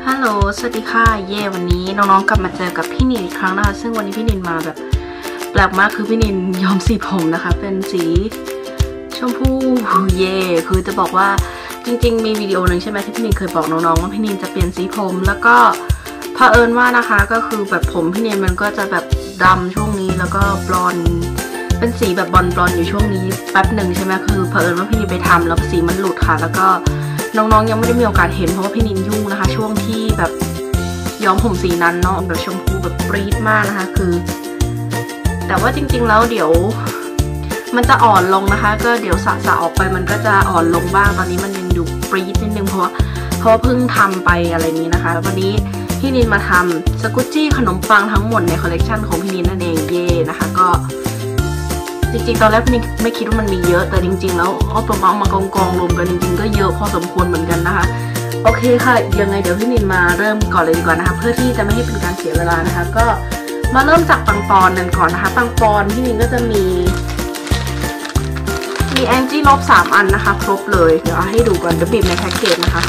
ฮัลโหลสวัสดีค่ะวันนี้น้องๆกลับมาเจอกับพี่นินอีกครั้งนะคะซึ่งวันนี้พี่นินมาแบบแปลกมากคือพี่นินย้อมสีผมนะคะเป็นสีชมพูคือจะบอกว่าจริงๆมีวิดีโอหนึ่งใช่ไหมที่พี่นินเคยบอกน้องๆว่าพี่นินจะเปลี่ยนสีผมแล้วก็เผอิญว่านะคะก็คือแบบผมพี่นินมันก็จะแบบดำช่วงนี้แล้วก็บลอนด์เป็นสีแบบบลอนด์อยู่ช่วงนี้แป๊บหนึ่งใช่ไหมคือเผอิญว่าพี่นินไปทำแล้วสีมันหลุดค่ะแล้วก็น้องๆยังไม่ได้มีโอกาสเห็นเพราะว่าพี่นินยุ่งนะคะช่วงที่แบบย้อมผมสีนั้นเนาะแบบชมพูแบบปรี๊ดมากนะคะคือแต่ว่าจริงๆแล้วเดี๋ยวมันจะอ่อนลงนะคะก็เดี๋ยวสระออกไปมันก็จะอ่อนลงบ้างตอนนี้มันยังอยู่ปรี๊ดนิดนึงเพราะเพิ่งทำไปอะไรนี้นะคะวันนี้พี่นินมาทำสกุชชี่ขนมปังทั้งหมดในคอลเลกชันของพี่นินนั่นเองนะคะก็จริงๆตอนแรกพี่นินไม่คิดว่ามันมีเยอะแต่จริงๆแล้วเอาประมาณมากองรวมกันจริงๆก็เยอะพอสมควรเหมือนกันนะคะโอเคค่ะยังไงเดี๋ยวพี่นินมาเริ่มก่อนเลยดีกว่านะคะเพื่อที่จะไม่ให้เป็นการเสียเวลานะคะก็มาเริ่มจากปังปอนกันก่อนนะคะปังปอนพี่นินก็จะมีแองจี้ลบ3 อันนะคะครบเลยเดี๋ยวเอาให้ดูก่อนเดี๋ยวบีบในแพ็กเกจนะคะ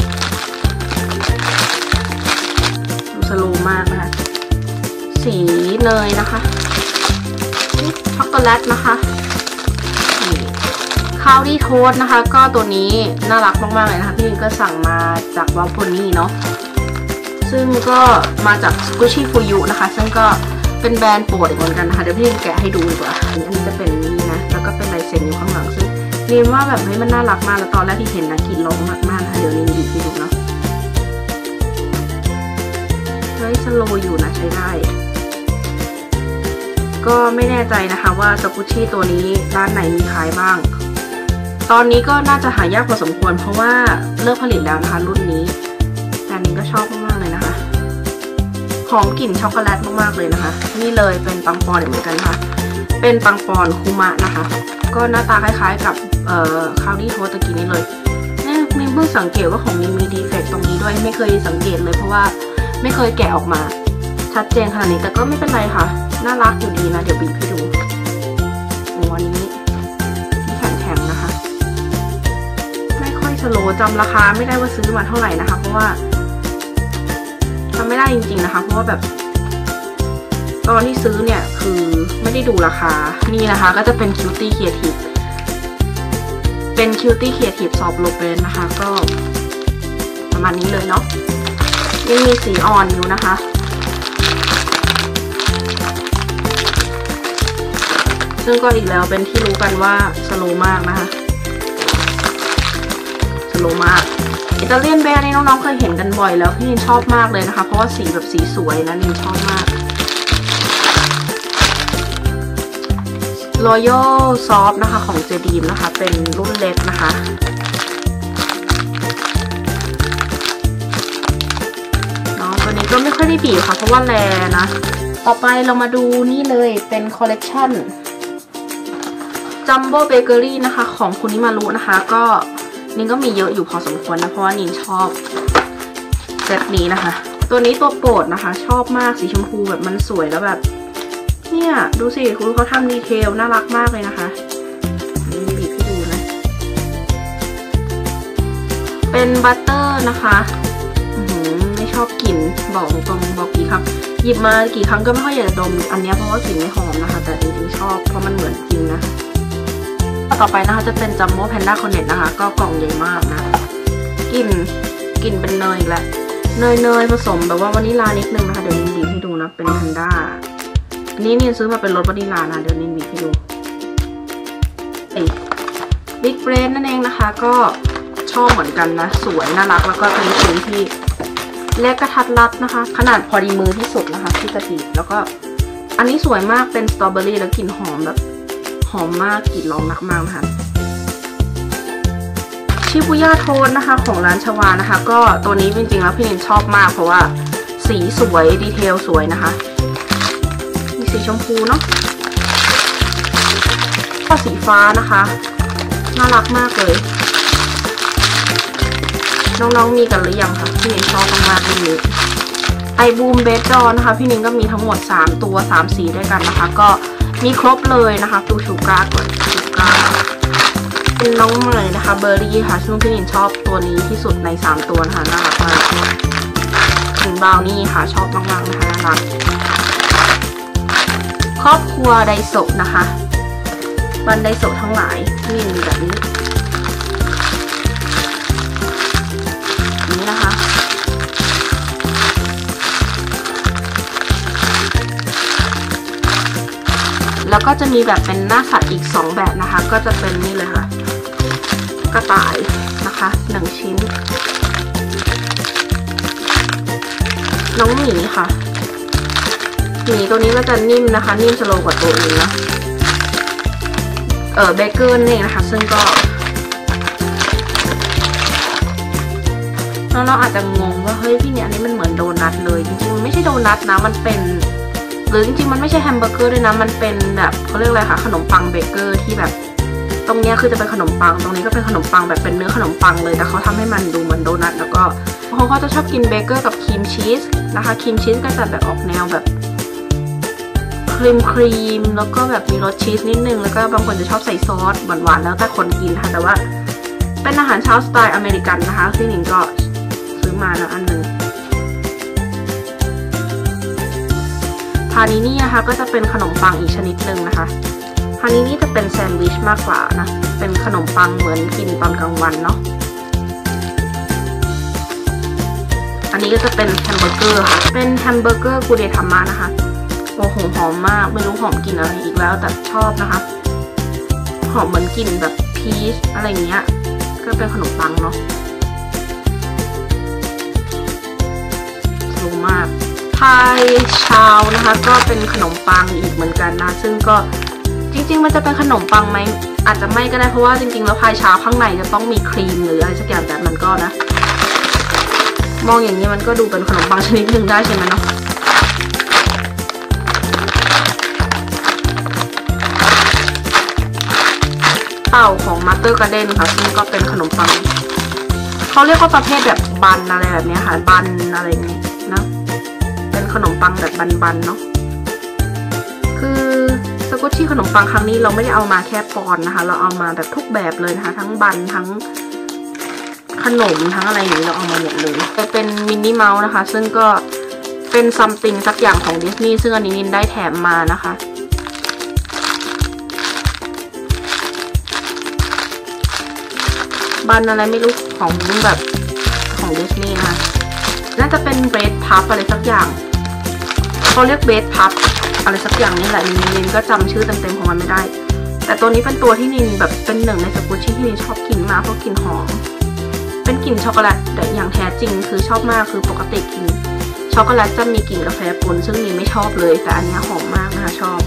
ดูสโลว์มากนะคะสีเนยนะคะช็อกโกแลตนะคะคาวดี้โทสนะคะก็ตัวนี้น่ารักมากๆเลยนะคะพี่นินก็สั่งมาจากวอลโพนี่เนาะซึ่งก็มาจากกุชชี่ฟูยุนะคะซึ่งก็เป็นแบรนด์โปรดอีกเหมือนกันนะคะเดี๋ยวพี่นินแกะให้ดูดีกว่าอันนี้จะเป็นนี่นะแล้วก็เป็นลายเซ็นอยู่ข้างหลังซึ่งนินว่าแบบมันน่ารักมากแล้วตอนแรกที่เห็นนะกรีดร้องมากๆนะคะเดี๋ยวนินหยิบให้ดูเนาะสโลว์อยู่นะใช้ได้ก็ไม่แน่ใจนะคะว่าสกุชชี่ตัวนี้ร้านไหนมีขายบ้างตอนนี้ก็น่าจะหายากพอสมควรเพราะว่าเลิกผลิตแล้วนะคะรุ่นนี้แต่นี้ก็ชอบมากๆเลยนะคะหอมกลิ่นช็อกโกแลตมากๆเลยนะคะนี่เลยเป็นปังปอนเหมือนกันค่ะเป็นปังปอนคุมะนะคะก็หน้าตาคล้ายๆกับคาวดี้โทสตะกี้นี้เลยมีเพิ่งสังเกตว่าของมีดีเฟกต์ตรงนี้ด้วยไม่เคยสังเกตเลยเพราะว่าไม่เคยแกะออกมาชัดเจนขนาดนี้แต่ก็ไม่เป็นไรค่ะน่ารักอยู่ดีนะเดี๋ยวบีบให้ดูวันนี้ที่แข็งๆนะคะไม่ค่อยสโลว์จำราคาไม่ได้ว่าซื้อมาเท่าไหร่นะคะเพราะว่าจำไม่ได้จริงๆนะคะเพราะว่าแบบตอนที่ซื้อเนี่ยคือไม่ได้ดูราคานี่นะคะก็จะเป็นคิวตี้ครีเอทีฟซอฟต์โลเปนนะคะก็ประมาณนี้เลยเนาะยังมีสีอ่อนอยู่นะคะซึ่งก็อีกแล้วเป็นที่รู้กันว่าสโลว์มากนะคะสโลว์มากอิตาเลียนแบรนด์นี่น้องๆเคยเห็นกันบ่อยแล้วพี่นินชอบมากเลยนะคะเพราะว่าสีแบบสีสวยนะนินชอบมาก Royal Soft นะคะของเจดีมนะคะเป็นรุ่นเล็กนะคะเนาะตัวนี้ก็ไม่ค่อยได้บีบค่ะเพราะว่าแลนะต่อไปเรามาดูนี่เลยเป็นคอลเลกชันจัมโบ้เบเกอรี่นะคะของคุณนิมารุนะคะก็นินก็มีเยอะอยู่พอสมควรนะเพราะว่านินชอบเซตนี้นะคะตัวนี้ตัวโปรดนะคะชอบมากสีชมพูแบบมันสวยแล้วแบบเนี่ยดูสิคุณเขาทำดีเทลน่ารักมากเลยนะคะนี่บีบให้ดูนะเป็นบัตเตอร์นะคะไม่ชอบกลิ่นบอกตรงบอกกี่ครั้งหยิบมากี่ครั้งก็ไม่ค่อยอยากจะดมอันนี้เพราะว่ากลิ่นไม่หอมนะคะแต่จริงๆชอบเพราะมันเหมือนจริงนะต่อไปนะคะจะเป็นจัมโบ้แพนด้าคอนเนตนะคะก็กล่องใหญ่มากนะกลิ่นเป็นเนยอีกแล้วเนยผสมแบบว่าวานิลานิดนึงนะคะเดี๋ยวนินบีบให้ดูนะเป็นแพนด้าอันนี้นินซื้อมาเป็นรสวานิลานะเดี๋ยวนินบีบให้ดูบิ๊กเบรนนั่นเองนะคะก็ชอบเหมือนกันนะสวยน่ารักแล้วก็เป็นชิ้นที่เล็กกระทัดรัดนะคะขนาดพอดีมือที่สุดนะคะที่จะบีบแล้วก็อันนี้สวยมากเป็นสตรอเบอรี่แล้วกลิ่นหอมแบบหอมมากกลิ่นร้องมากนะคะชิบุย่าโทนนะคะของร้านชวานะคะก็ตัวนี้จริงๆแล้วพี่นินชอบมากเพราะว่าสีสวยดีเทลสวยนะคะมีสีชมพูเนาะก็สีฟ้านะคะน่ารักมากเลยน้องๆมีกันหรือยังคะพี่นินชอบมากๆเลยไอบูมเบสดอนนะคะพี่นินก็มีทั้งหมด3 ตัว 3 สีด้วยกันนะคะก็มีครบเลยนะคะดูชูการ์ก่อนชูการ์เป็นน้องใหม่นะคะเบอร์รี่ค่ะซึ่งพี่นินชอบตัวนี้ที่สุดใน3 ตัวนะคะน่ารักมากกลิ่นบราวนี่ค่ะชอบมากๆนะคะน่ารักครอบครัวไดโซะนะคะบันไดโซะทั้งหลายนี่มีแบบนี้นะคะแล้วก็จะมีแบบเป็นหน้าสัตว์อีก2แบบนะคะก็จะเป็นนี่เลยค่ะกระต่ายนะคะ1ชิ้นน้องหมีค่ะหมีตัวนี้ก็จะนิ่มนะคะนิ่มสโลว์กว่าตัวอื่นนะเบเกอร์นี่นะคะซึ่งก็เราอาจจะงงว่าเฮ้ยพี่เนี่ยอันนี้มันเหมือนโดนัทเลยจริงๆมันไม่ใช่โดนัทนะมันเป็นหรือจริงๆมันไม่ใช่แฮมเบอร์เกอร์ด้วยนะมันเป็นแบบเขาเรียกอะไรคะขนมปังเบเกอร์ที่แบบตรงนี้คือจะเป็นขนมปังตรงนี้ก็เป็นขนมปังแบบเป็นเนื้อขนมปังเลยแต่เขาทำให้มันดูเหมือนโดนัทแล้วก็เขาจะชอบกินเบเกอร์กับครีมชีสนะคะครีมชีสก็จะแบบออกแนวแบบครีมแล้วก็แบบมีรสชีสนิดนึงแล้วก็บางคนจะชอบใส่ซอสหวานๆแล้วแต่คนกินนะคะแต่ว่าเป็นอาหารเช้าสไตล์อเมริกันนะคะที่หนิงก็ซื้อมาแล้วอันนึงพานินี่นะคะก็จะเป็นขนมปังอีกชนิดหนึ่งนะคะพานินี่จะเป็นแซนด์วิชมากกว่านะเป็นขนมปังเหมือนกินตอนกลางวันเนาะอันนี้ก็จะเป็นแฮมเบอร์เกอร์ค่ะเป็นแฮมเบอร์เกอร์กูเดทามะนะคะโอ้โหหอมมากไม่รู้หอมกลิ่นอะไรอีกแล้วแต่ชอบนะคะหอมเหมือนกลิ่นแบบพีชอะไรเงี้ยก็เป็นขนมปังเนาะรู้มากพายชาวนะคะก็เป็นขนมปังอีกเหมือนกันนะซึ่งก็จริงๆมันจะเป็นขนมปังไหมอาจจะไม่ก็ได้เพราะว่าจริงๆแล้วพายชาวข้างในจะต้องมีครีมหรืออะไรสักอย่างแต่มันก็นะมองอย่างนี้มันก็ดูเป็นขนมปังชนิดหนึ่งได้ใช่ไหมเนาะเต่าของมาสเตอร์การ์เด้นค่ะซึ่งก็เป็นขนมปังเขาเรียกว่าประเภทแบบบันอะไรแบบนี้ค่ะบันอะไรอย่างนี้นะเป็นขนมปังแบบบันๆเนาะคือสกุชชี่ขนมปังครั้งนี้เราไม่ได้เอามาแค่ปอนนะคะเราเอามาแบบทุกแบบเลยนะคะทั้งบันทั้งขนมทั้งอะไรอย่างนี้เราเอามาหมดเลยเป็นมินนี่เมาส์นะคะซึ่งก็เป็นซัมติงสักอย่างของดิสนีย์ซึ่งอันนี้นินได้แถมมานะคะบันอะไรไม่รู้ของแบบของดิสนีย์นะคะน่าจะเป็นเบรดพับอะไรสักอย่างเขาเรียกเบรดพับอะไรสักอย่างนี่แหละนินก็จำชื่อเต็มๆของมันไม่ได้แต่ตัวนี้เป็นตัวที่นินแบบเป็นหนึ่งในสกุชชี่ที่นินชอบกินมากเพราะกลิ่นหอมเป็นกลิ่นช็อกโกแลตแต่อย่างแท้จริงคือชอบมากคือปกติกินช็อกโกแลตจะมีกลิ่นกาแฟปนซึ่งนินไม่ชอบเลยแต่อันนี้หอมมากนะคะชอบ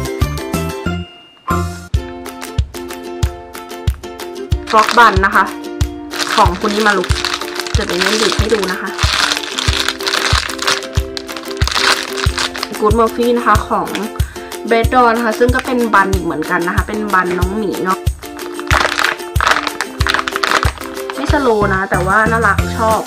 ฟล็อกบันนะคะของคุณนี่มาลุกจะเป็นเน้นดิบให้ดูนะคะกู๊ดเมอร์ฟี่นะคะของเบรดดอนนะคะซึ่งก็เป็นบันอีกเหมือนกันนะคะเป็นบันน้องหมีเนาะไม่สโลนะแต่ว่าน่ารักชอบ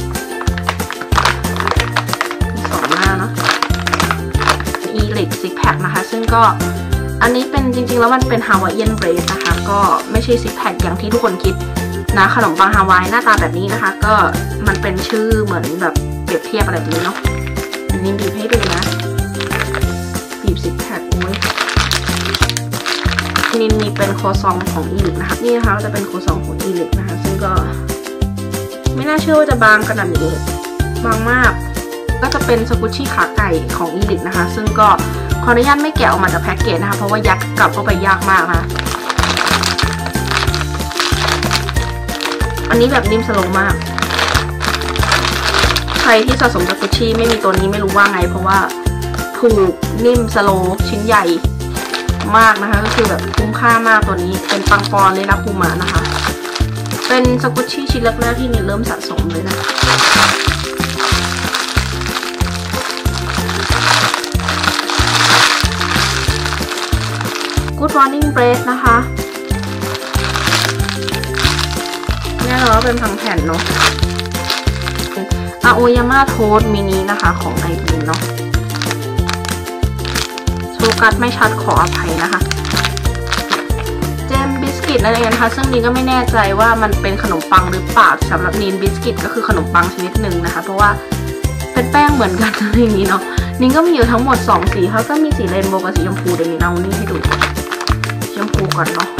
สองหน้าเนาะอีลิกซิกแพคนะคะซึ่งก็อันนี้เป็นจริงๆแล้วมันเป็นฮาวายเอียนเบรดนะคะก็ไม่ใช่ซิกแพคอย่างที่ทุกคนคิดนะขนมปังฮาวายหน้าตาแบบนี้นะคะก็มันเป็นชื่อเหมือนแบบเปรียบเทียบอะไรแบบนี้เนาะอันนี้บีบให้ดูนะบีบซิกแพคอุ้ยนี่มีเป็นโคซองของอีลิกนะคะนี่นะคะจะเป็นโคซองของอีลิกนะคะซึ่งก็ไม่น่าเชื่อว่าจะบางขนาดนี้บางมากก็จะเป็นสกุชชี่ขาไก่ของอีลิกนะคะซึ่งก็ขออนุญาตไม่แกะออกมาจากแพ็กเกจนะคะเพราะว่ายัดกลับเข้าไปยากมากนะอันนี้แบบนิ่มสโลว์มากใครที่สะสมสกุชชี่ไม่มีตัวนี้ไม่รู้ว่าไงเพราะว่าถูกนิ่มสโลว์ชิ้นใหญ่มากนะคะก็คือแบบคุ้มค่ามากตัวนี้เป็นปังปอนเลยนะคูมานะคะเป็นสกุชชี่ชิ้นแรกๆที่นินเริ่มสะสมเลยนะGood Morning Bread นะคะแน่นอนว่าเป็นพังแผ่นเนาะอาโอยาม่าโทสมินินะคะของไอบีนเนาะโชกัสไม่ชัดขออภัยนะคะเจมบิสกิตอะไรนะคะซึ่งนินก็ไม่แน่ใจว่ามันเป็นขนมปังหรือเปล่าสำหรับนินบิสกิตก็คือขนมปังชนิดหนึ่งนะคะเพราะว่าเป็นแป้งเหมือนกันอย่างนี้เนาะนิ้งก็มีอยู่ทั้งหมด2สีเขาก็มีสีเรนโบว์กับสีชมพูเดี๋ยวนี้เอานี่ให้ดูชมพูก่อนเนาะ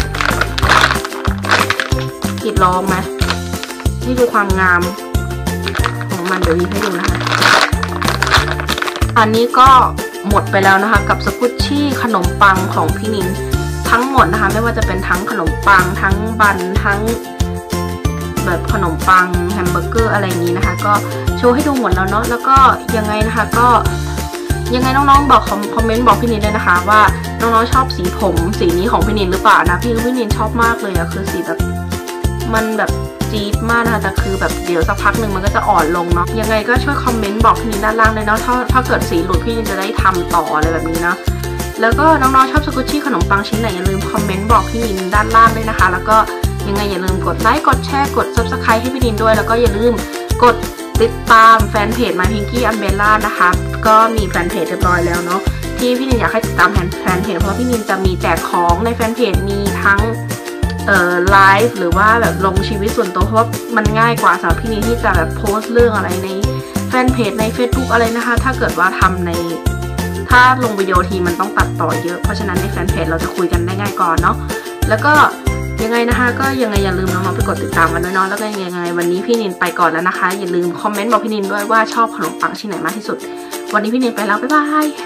กรีดร้องไหมนี่คือความงามของมันเดี๋ยวนี้ให้ดูนะคะอันนี้ก็หมดไปแล้วนะคะกับสกุชชี่ขนมปังของพี่นินทั้งหมดนะคะไม่ว่าจะเป็นทั้งขนมปังทั้งบันทั้งแบบขนมปังแฮมเบอร์เกอร์อะไรอย่างนี้นะคะก็โชว์ให้ดูหมดแล้วเนาะแล้วก็ยังไงนะคะก็ยังไงน้องๆบอกคอมเมนต์บอกพี่นินด้วยนะคะว่าน้องๆชอบสีผมสีนี้ของพี่นินหรือเปล่านะพี่นินชอบมากเลยอะคือสีแบบมันแบบจี๊ดมากนะคะแต่คือแบบเดี๋ยวสักพักหนึ่งมันก็จะอ่อนลงเนาะยังไงก็ช่วยคอมเมนต์บอกพี่นินด้านล่างเลยเนาะถ้าเกิดสีหลุดพี่นินจะได้ทำต่ออะไรแบบนี้นะแล้วก็น้องๆชอบสกุชชี่ขนมปังชิ้นไหนอย่าลืมคอมเมนต์บอกพี่นินด้านล่างด้วยนะคะแล้วก็ยังไงอย่าลืมกดไลค์กดแชร์กด Subscribe ให้พี่นินด้วยแล้วก็อย่าลืมกดติดตามแฟนเพจ My Pinky Umbrella นะคะก็มีแฟนเพจเรียบร้อยแล้วเนาะที่พี่นินอยากให้ติดตามแฟนเพจเพราะพี่นินจะมีแจกของในแฟนเพจมีทั้งไลฟ์หรือว่าแบบลงชีวิตส่วนตัวเพราะมันง่ายกว่าสำหรับพี่นินที่จะแบบโพสต์เรื่องอะไรในแฟนเพจใน Facebook อะไรนะคะถ้าเกิดว่าถ้าลงวิดีโอทีมันต้องตัดต่อเยอะเพราะฉะนั้นในแฟนเพจเราจะคุยกันได้ง่ายก่อนเนาะแล้วก็ยังไงนะคะก็ยังไงอย่าลืมน้องๆไปกดติดตามกันด้วยเนาะแล้วก็ยังไงวันนี้พี่นินไปก่อนแล้วนะคะอย่าลืมคอมเมนต์บอกพี่นินด้วยว่าชอบขนมปังชิ้นไหนมากที่สุดวันนี้พี่นินไปแล้วบ๊ายบาย